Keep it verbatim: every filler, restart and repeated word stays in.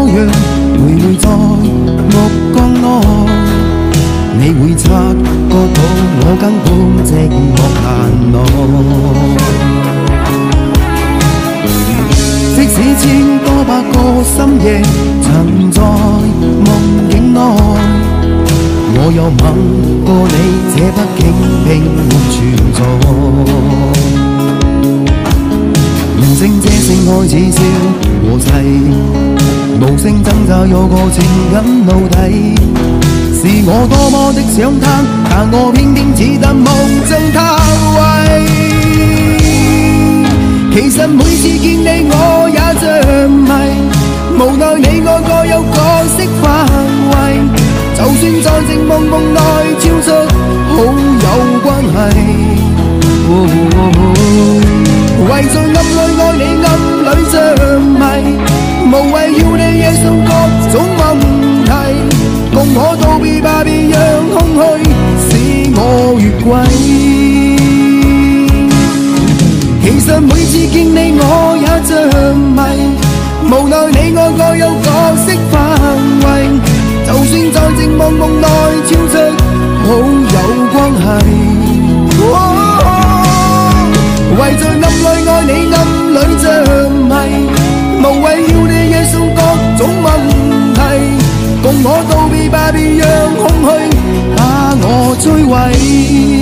樣，每每在目光內，你會察覺到我根本寂寞難耐。即使千多百個深夜曾在夢境內，我有吻過你，這北京並沒存在。人聲這聲開始笑和齊，無聲掙扎有個情感奴隸。是我多麼的想攤，但我偏偏只得夢中他位。其實每次見你我也像迷，無奈你愛過有角色範圍，就算在靜夢夢內超出好友關係。哦哦哦為在暗裏愛你暗裏着迷，無謂要你惹上各種問題，共我道別吧，別讓空虛使我越軌。其實每次見你我也着迷，無奈你愛過有角色範圍，就算在靜夢夢內超出好友關係。哦為在暗裏愛你暗裏着迷，無謂要你惹上各種問題，共我道別吧，別讓空虛把我摧毀。